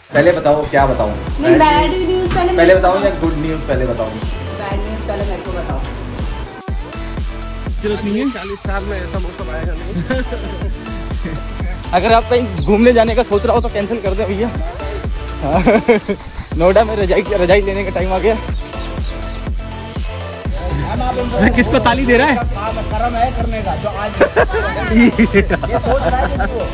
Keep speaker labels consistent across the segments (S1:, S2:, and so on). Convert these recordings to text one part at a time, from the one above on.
S1: पहले बताओ क्या बताऊं?
S2: नहीं, बैड न्यूज़
S1: पहले बताऊं या गुड न्यूज़ पहले बताऊं?
S2: बैड न्यूज़ पहले मेरे को बताओ।
S3: जरूरत नहीं है, 40 साल में ऐसा मौसम आएगा नहीं।
S4: अगर आप कहीं घूमने जाने का सोच रहा हो तो कैंसिल कर दे भैया। नोएडा में रजाई लेने का टाइम आ गया। किसको ताली दे रहा है?
S3: कर्म है करने का जो आज ये सोच रहा है वो।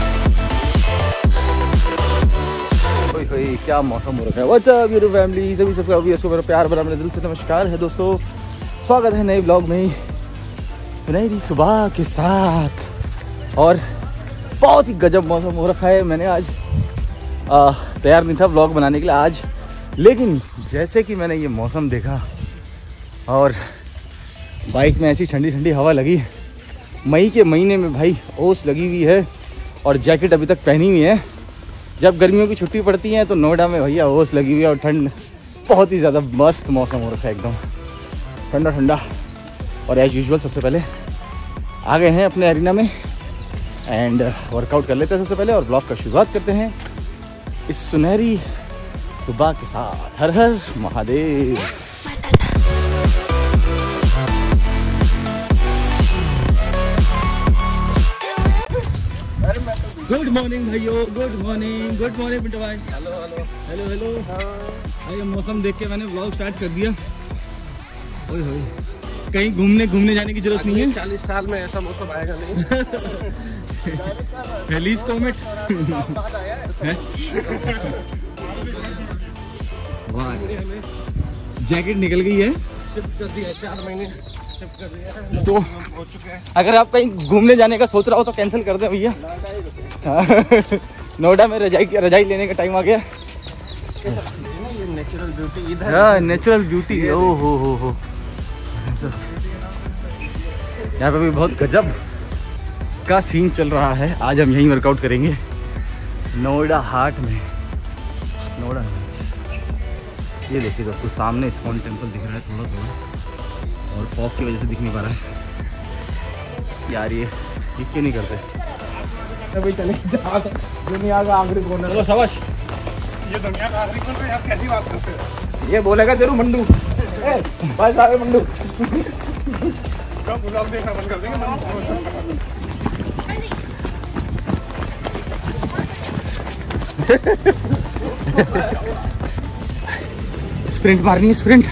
S4: क्या मौसम हो रखा है। व्हाट्स अप यूट्यूब फैमिली, सभी सबको मेरा प्यार भरा मेरे दिल से नमस्कार है दोस्तों। स्वागत है नए ब्लॉग में सुनहरी सुबह के साथ। और बहुत ही गजब मौसम हो रखा है। मैंने आज तैयार नहीं था ब्लॉग बनाने के लिए आज, लेकिन जैसे कि मैंने ये मौसम देखा और बाइक में ऐसी ठंडी ठंडी हवा लगी। मई के महीने में भाई ओस लगी हुई है और जैकेट अभी तक पहनी हुई है। जब गर्मियों की छुट्टी पड़ती है तो नोएडा में भैया ओस लगी हुई है और ठंड, बहुत ही ज़्यादा मस्त मौसम हो रखा है, एकदम ठंडा ठंडा। और एज यूजुअल सबसे पहले आ गए हैं अपने एरिना में एंड वर्कआउट कर लेते हैं सबसे पहले और ब्लॉग का शुरुआत करते हैं इस सुनहरी सुबह के साथ। हर हर महादेव। गुड मॉर्निंग भाइयों, गुड मॉर्निंग पिंटू भाई। हेलो भाई, मौसम देख के मैंने व्लॉग स्टार्ट कर दिया। ओए होए, कहीं घूमने जाने की जरूरत नहीं है।
S3: 40 साल में ऐसा मौसम आएगा नहीं।
S4: हेलीज कॉमेट। जैकेट निकल गई है।
S3: 4 महीने
S4: तो अगर आप कहीं घूमने जाने का सोच रहा हो तो कैंसिल कर दे भैया। नोएडा में रजाई लेने का टाइम आ गया।
S3: नेचुरल ब्यूटी इधर।
S4: हाँ, नेचुरल ब्यूटी। ओ हो यहाँ पे भी बहुत गजब का सीन चल रहा है। आज हम यहीं वर्कआउट करेंगे नोएडा हाट में। नोएडा ये देखिए दोस्तों, सामने इस्कॉन टेम्पल दिख रहा है थोड़ा थोड़ा, और फॉग की वजह से दिख नहीं पा रहा है यार। ये क्यों नहीं करते
S3: भाई? चले दुनिया का आखिरी कोना।
S4: चलो शाबाश।
S3: ये दुनिया का आखिरी कोना, आप कैसी बात करते हो?
S4: ये बोलेगा जरूर मंडू। भाई सारे मंडू
S3: कब गुलाब देखना बंद कर देंगे।
S4: स्प्रिंट मारनी है, स्प्रिंट।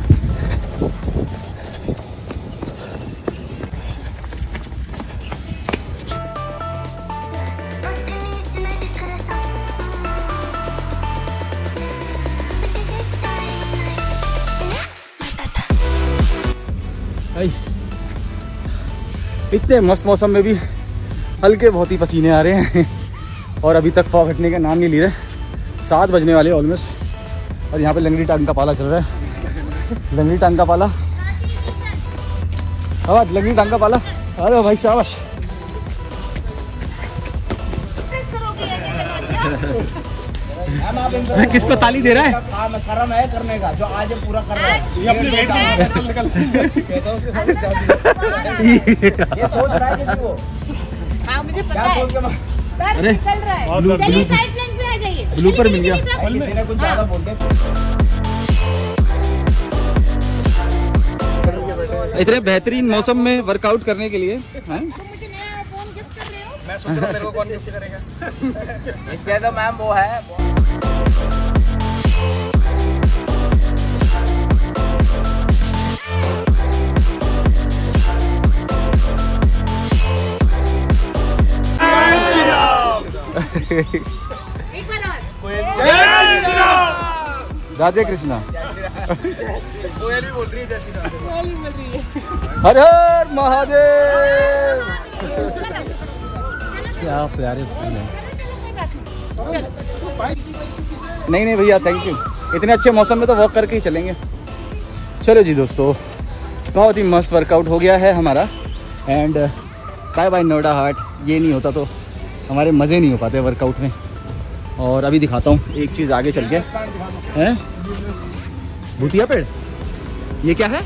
S4: इतने मस्त मौसम में भी हल्के बहुत ही पसीने आ रहे हैं और अभी तक फॉग हटने का नाम नहीं ले रहे। 7 बजने वाले ऑलमोस्ट और यहाँ पे लंगड़ी टांग का पाला चल रहा है। लंगड़ी टांग का पाला, आवाज लंगड़ी टांग का पाला। अरे भाई शाबाश। किसको ताली दे रहा है?
S3: कर्म है करने का जो आज पूरा कर रहा है। ये अपनी वेट ये सोच रहा है कि वो।
S2: हाँ, मुझे पता है।
S4: अरे
S2: निकल रहा है। चलिए साइड फ्लैंक पे आ जाइए।
S4: ब्लूपर मिल गया।
S3: किसी ने कुछ ज्यादा बोल दिया।
S4: इतने बेहतरीन मौसम में वर्कआउट करने के लिए हैं?
S2: मुझे नया फोन गिफ्ट कर रहे हो?
S3: मैं सोच रहा हूं मेरे को कौन गिफ्ट करेगा। इसके तो मैम वो है।
S2: एक बार और।
S4: राधे कृष्णा।
S3: कोयल भी बोल रही है, जय श्री राम।
S2: कोयल बोल रही है।
S4: हर हर महादेव। क्या प्यारे फूल हैं। नहीं भैया, थैंक यू। इतने अच्छे मौसम में तो वॉक करके ही चलेंगे। चलो जी दोस्तों, बहुत ही मस्त वर्कआउट हो गया है हमारा एंड बाय बाय नोएडा हाट। ये नहीं होता तो हमारे मज़े नहीं हो पाते वर्कआउट में। और अभी दिखाता हूँ एक चीज़ आगे चल के। हैं भूतिया पेड़, ये क्या है?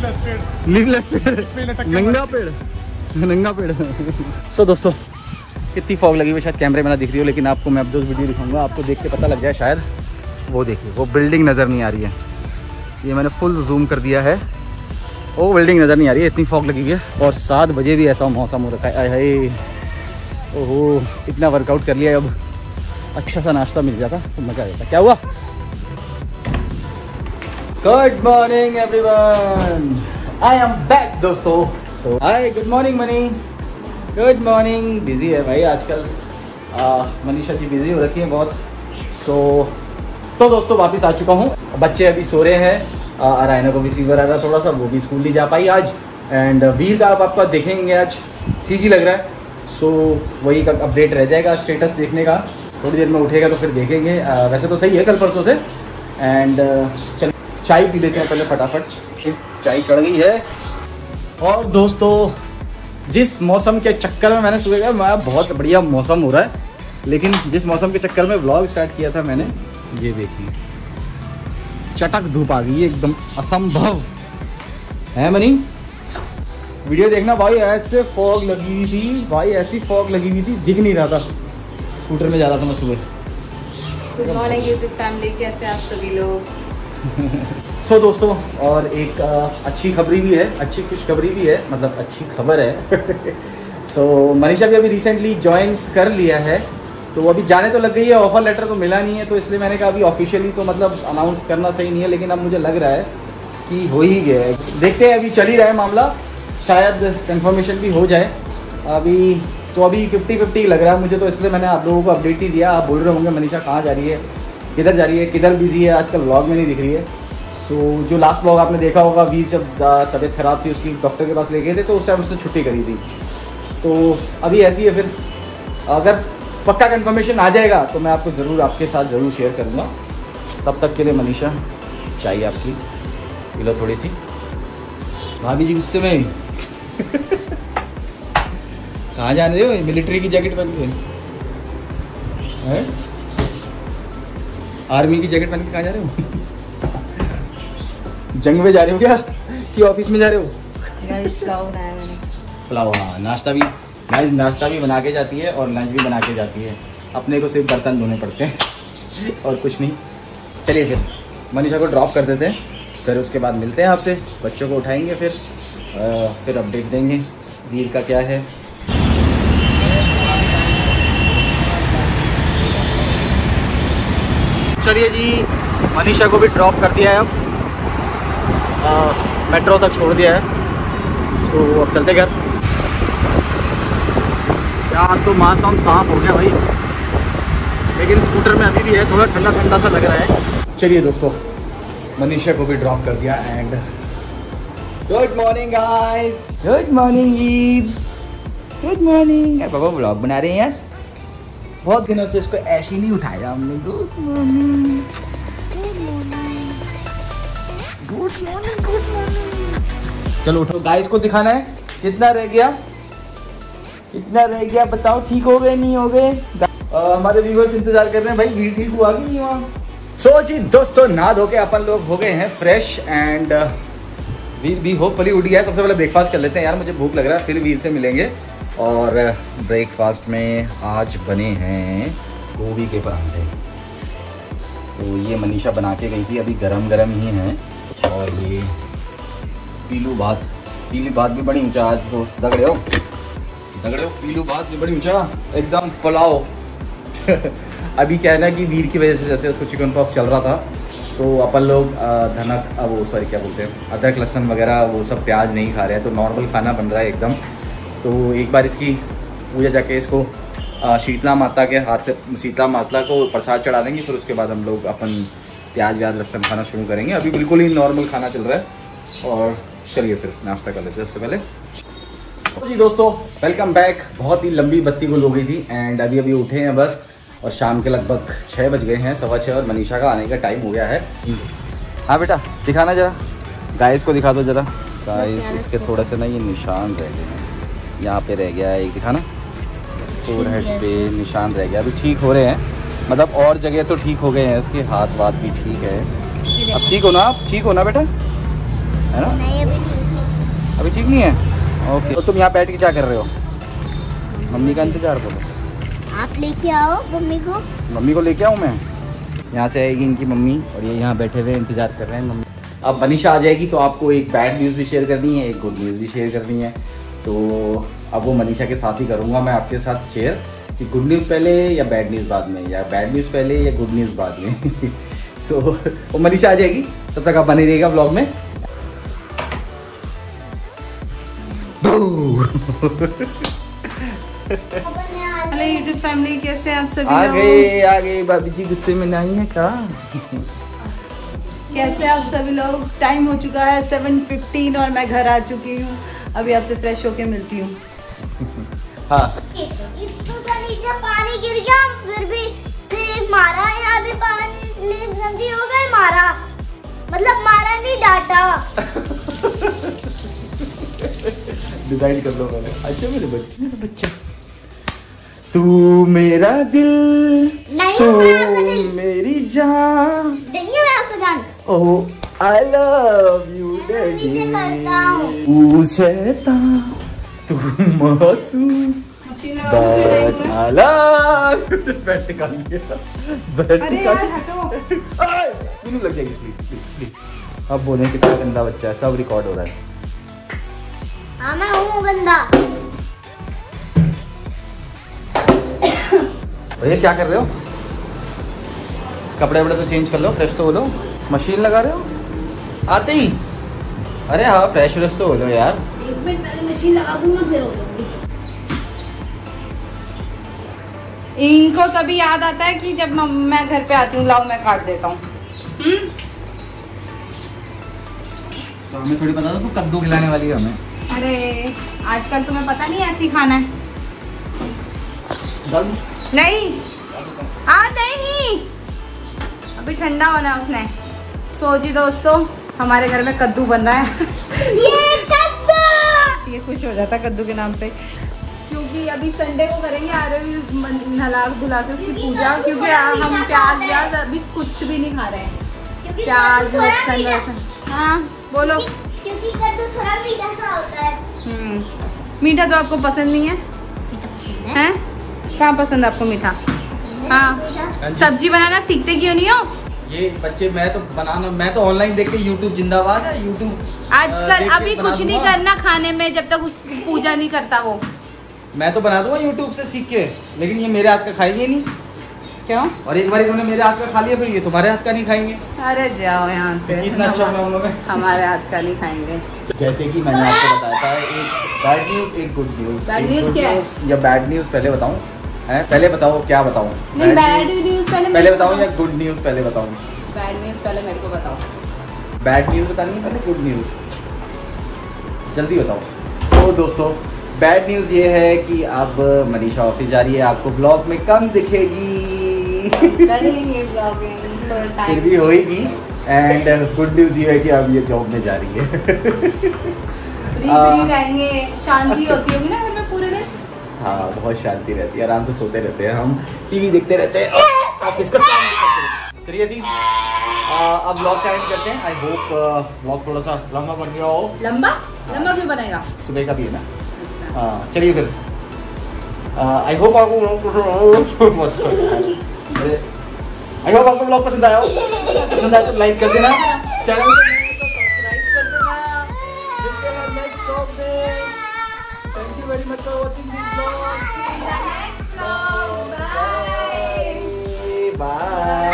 S4: लीवलेस पेड़, नंगा पेड़। सो दोस्तों कितनी फॉग लगी हुई, शायद कैमरे में ना दिख रही हो, लेकिन आपको मैं अब जो वीडियो दिखाऊंगा आपको देख के पता लग जाए शायद। वो देखिए, वो बिल्डिंग नज़र नहीं आ रही है, ये मैंने फुल जूम कर दिया है, वो बिल्डिंग नज़र नहीं आ रही है, इतनी फॉग लगी हुई है। और 7 बजे भी ऐसा मौसम हो रखा है। हाय ओहो, इतना वर्कआउट कर लिया, अब अच्छा सा नाश्ता मिल जाता तो मज़ा आ जाता। क्या हुआ? Good morning everyone, I am back दोस्तों। So hi, good morning Mani, good morning. Busy है भाई आजकल, मनीषा जी बिजी हो रखी है बहुत। तो दोस्तों वापस आ चुका हूँ। बच्चे अभी सो रहे हैं, अरायना को भी फीवर आ रहा थोड़ा सा, वो भी स्कूल नहीं जा पाई आज। एंड वीर का आप आपका देखेंगे आज ठीक ही लग रहा है। सो वही का अपडेट रह जाएगा स्टेटस देखने का, थोड़ी देर में उठेगा तो फिर देखेंगे। वैसे तो सही है कल परसों से। एंड चल चाय पी लेते हैं पहले फटाफट, चाय चढ़ गई है। और दोस्तों जिस मौसम के चक्कर में मैंने सुबह मैं बहुत बढ़िया मौसम हो रहा है, लेकिन जिस मौसम के चक्कर में व्लॉग स्टार्ट किया था मैंने, ये देखिए चटक धूप आ गई है, एकदम असंभव है मनी। वीडियो देखना भाई, ऐसे फॉग लगी हुई थी भाई, ऐसी फॉग लगी हुई थी, दिख नहीं रहा था। स्कूटर में जा रहा था मैं सुबह।
S2: गुड मॉर्निंग यूट्यूब फैमिली, कैसे आप सभी लोग?
S4: सो दोस्तों, और एक अच्छी खबरी भी है, अच्छी खुशखबरी भी है, मतलब अच्छी खबर है। सो मनीषा भी अभी रिसेंटली ज्वाइन कर लिया है, तो अभी जाने तो लग गई है, ऑफर लेटर तो मिला नहीं है, तो इसलिए मैंने कहा अभी ऑफिशियली तो मतलब अनाउंस करना सही नहीं है, लेकिन अब मुझे लग रहा है कि हो ही गया है। देखते हैं, अभी चल ही रहा है मामला, शायद कंफर्मेशन भी हो जाए। अभी 50-50 लग रहा है मुझे, तो इसलिए मैंने आप लोगों को अपडेट ही दिया। आप बोल रहे होंगे मनीषा कहाँ जा रही है, किधर जा रही है, किधर बिजी है, आजकल व्लॉग में नहीं दिख रही है। सो जो लास्ट व्लॉग आपने देखा होगा, वीर जब तबीयत ख़राब थी उसकी, डॉक्टर के पास ले गए थे, तो उस टाइम उसने छुट्टी करी थी। तो अभी ऐसी है, फिर अगर पक्का कंफर्मेशन आ जाएगा तो मैं आपको ज़रूर, आपके साथ ज़रूर शेयर करूँगा। तब तक के लिए मनीषा चाहिए आपकी, पी लो थोड़ी सी। भाभी जी गुस्से में कहाँ जा रहे हो, मिलिट्री की जैकेट पहन के हैं? आर्मी की जैकेट पहन के कहाँ जा रहे हो? जंग में जा रहे हो क्या, कि ऑफिस में जा रहे हो?
S2: पुलाव बनाया मैंने।
S4: पुलाव, हाँ। नाश्ता भी, नाश्ता भी बना के जाती है और लंच भी बना के जाती है। अपने को सिर्फ बर्तन धोने पड़ते हैं और कुछ नहीं। चलिए फिर मनीषा को ड्रॉप कर देते हैं, फिर उसके बाद मिलते हैं आपसे, बच्चों को उठाएंगे, फिर अपडेट देंगे वीर का क्या है। चलिए जी, मनीषा को भी ड्रॉप कर दिया है, अब मेट्रो तक छोड़ दिया है। तो अब चलते घर। यार तो मौसम साफ हो गया भाई, लेकिन स्कूटर में अभी भी है, थोड़ा ठंडा ठंडा सा लग रहा है। चलिए दोस्तों, मनीषा को भी ड्रॉप कर दिया। And good morning guys, good morning Eid, good morning. बाबा व्लॉग बना रहे हैं यार, बहुत दिनों से इसको ऐसे ही नहीं उठाया हमने। Good morning, good morning, good morning, good morning. चलो उठो, गाइस को दिखाना है कितना रह गया, कितना रह गया बताओ, ठीक हो गए नहीं हो गए? हमारे व्यूअर्स इंतजार कर रहे हैं भाई, वीर ठीक हुआ कि नहीं हुआ। सो जी दोस्तों, नहा धो के अपन लोग हो गए हैं फ्रेश, एंड वीर भी होपफुली उठ गया है। सबसे पहले ब्रेकफास्ट कर लेते हैं यार, मुझे भूख लग रहा है, फिर वीर से मिलेंगे। और ब्रेकफास्ट में आज बने हैं गोभी के परांठे, तो ये मनीषा बना के गई थी, अभी गरम गरम ही हैं। और ये पीलू भात, पीली भात भी बड़ी ऊँचा आज, तो दगड़े हो पीलू भात भी बड़ी ऊँचा एकदम पुलाव। अभी क्या है ना कि वीर की वजह से, जैसे उसको चिकन पॉक्स चल रहा था, तो अपन लोग क्या बोलते हैं, अदरक लहसुन वगैरह वो सब प्याज नहीं खा रहे हैं, तो नॉर्मल खाना बन रहा है एकदम। तो एक बार इसकी पूजा जाके इसको शीतला माता के हाथ से, शीतला माता को प्रसाद चढ़ा देंगे, फिर उसके बाद हम लोग अपन प्याज व्याज लहसुन खाना शुरू करेंगे। अभी बिल्कुल ही नॉर्मल खाना चल रहा है। और चलिए फिर नाश्ता कर लेते हैं सबसे पहले। तो जी दोस्तों, वेलकम बैक। बहुत ही लंबी बत्ती गुल हो गई थी, एंड अभी अभी उठे हैं बस, और शाम के लगभग 6 बज गए हैं, 6:15, और मनीषा का आने का टाइम हो गया है। हाँ बेटा, दिखाना जरा, गाइस को दिखा दो जरा। गाइस इसके थोड़े से ना ये निशान रह गए हैं, यहाँ पे रह गया है एक, दिखाना, फोरहेड पे निशान रह गया। अभी ठीक हो रहे हैं, मतलब और जगह तो ठीक हो गए हैं, इसके हाथ वाथ भी ठीक है। अब ठीक हो ना, आप ठीक हो ना बेटा, है ना?
S2: नहीं
S4: अभी ठीक नहीं है। ओके, तो तुम यहाँ बैठ के क्या कर रहे हो? मम्मी का इंतजार करो।
S5: आप लेके आओ मम्मी को।
S4: मम्मी को लेके आऊँ मैं? यहाँ से आएगी इनकी मम्मी और ये यहाँ बैठे हुए इंतजार कर रहे हैं मम्मी। अब मनीषा आ जाएगी तो आपको एक बैड न्यूज़ भी शेयर करनी है, एक गुड न्यूज़ भी शेयर करनी है। तो अब वो मनीषा के साथ ही करूँगा मैं आपके साथ शेयर कि गुड न्यूज़ पहले या बैड न्यूज़ बाद में, या बैड न्यूज़ पहले या गुड न्यूज़ बाद में। सो वो मनीषा आ जाएगी, तब तक आप बने रहिएगा ब्लॉग में।
S2: हेलो यूट्यूब फैमिली, कैसे आप सभी
S4: आ
S2: लोग?
S4: गए भाभी जी, गुस्से में नहीं है क्या?
S2: कैसे आप सभी लोग? टाइम हो चुका है 7:15 और मैं घर आ चुकी हूँ। अभी आपसे फ्रेश होके मिलती हूँ।
S4: हाँ
S5: पानी गिर गया, फिर मारा। यहाँ भी पानी गंदी हो गई, मारा मतलब मारा नहीं, डांटा।
S4: डिसाइड कर लो पहले। अच्छा मेरे बच्चे, तू मेरा दिल,
S5: नहीं
S4: तू
S5: मैं आपका दिल,
S4: मेरी जान,
S5: नहीं मैं आपका जान।
S4: ओह आई लव यू
S5: नीचे करता हूँ।
S4: तू शैतान, तू मासूम, but I love you। बैठ निकाल दिया, बैठ निकाल। मुझे लग जाएगी, प्लीज प्लीज प्लीज। अब बोले कितना गंदा बच्चा है, सब रिकॉर्ड हो रहा है।
S5: हाँ मैं हूँ गंदा।
S4: भैया क्या कर रहे हो? कपड़े वपड़े तो चेंज कर लो, फ्रेश तो हो लो। मशीन लगा रहे हो आते ही? अरे हाँ फ्रेश व्रेश तो हो लो यार।
S5: एक मिनट पहले मशीन लगा दूंगा फिर हो जाऊंगी।
S2: इनको तभी याद आता है कि जब मैं घर पे आती हूँ, लाओ मैं काट देता हूँ।
S4: तो हमें थोड़ी पता था तू कद्दू खिलाने वाली है हमें।
S2: अरे आजकल तुम्हें पता नहीं ऐसी खाना है। नहीं नहीं, अभी ठंडा होना है उसने। सो जी दोस्तों, हमारे घर में कद्दू बन रहा है। ये खुश हो जाता कद्दू के नाम पे, क्योंकि अभी संडे को करेंगे आरे भी नला धुला के उसकी पूजा, क्योंकि हम प्याज अभी कुछ भी नहीं खा रहे हैं। प्याज लहसुन। हाँ बोलो।
S5: क्योंकि कद्दू थोड़ा मीठा सा होता है।
S2: मीठा तो आपको पसंद नहीं है? हैं? कहाँ पसंद है आपको मीठा? हाँ, सब्जी बनाना सीखते क्यों नहीं हो?
S4: ये बच्चे, मैं तो ऑनलाइन देख के यूट्यूब जिंदाबाद है। यूट्यूब
S2: आजकल अभी कुछ नहीं करना खाने में जब तक उसकी पूजा नहीं करता वो।
S4: मैं तो बना दूंगा यूट्यूब से सीख के, लेकिन ये मेरे हाथ का खाएंगे नहीं।
S2: क्यों?
S4: और एक बार इन्होंने मेरे हाथ का खा लिया, फिर ये तुम्हारे हाथ का नहीं खाएंगे।
S2: अरे जाओ यहाँ से।
S4: इतना अच्छा बना उन्होंने।
S2: हमारे हाथ का नहीं खाएंगे।
S4: जैसे कि मैंने आपको बताया था, एक बैड न्यूज एक गुड न्यूज।
S2: बैड न्यूज क्या है?
S4: या बैड न्यूज पहले बताऊं? पहले बताओ क्या बताऊं?
S2: नहीं, बैड न्यूज
S4: पहले बताऊं या गुड न्यूज पहले बताऊं?
S2: बैड न्यूज पहले मेरे को बताओ।
S4: बैड न्यूज बतानी है पहले गुड न्यूज? जल्दी बताओ। तो दोस्तों, बैड न्यूज ये है कि अब मनीषा ऑफिस जा रही है, आपको ब्लॉग में कम दिखेगी।
S2: करेंगे ब्लॉगिंग थोड़ा
S4: फिर
S2: टाइम
S4: भी होएगी। एंड गुड न्यूज ये है कि अब ये जॉब में जा रही है।
S2: फ्री रहेंगे, शांति होती होगी ना घर में पूरे दिन।
S4: हाँ बहुत शांति रहती है, आराम से सोते रहते हैं हम, टीवी देखते रहते हैं, ऑफिस का काम नहीं करते रहते। चलिए दी, अब ब्लॉग का एंड करते हैं। आई होप ब्लॉग थोड़ा सा लंबा बन गया हो।
S2: लंबा क्यों बनेगा?
S4: सुबह का भी है ना। हाँ चलिए फिर, आई होप आपको ब्लॉग पसंद आया हो। पसंद आया तो लाइक कर देना, चैनल को सब्सक्राइब कर देना। मिलते हैं नेक्स्ट ब्लॉग में। Thank you very much for watching this blog. Bye.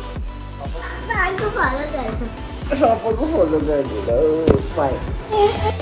S5: मैं आपको फॉलो कर दूँ।
S4: आपको फॉलो कर दो। बाय।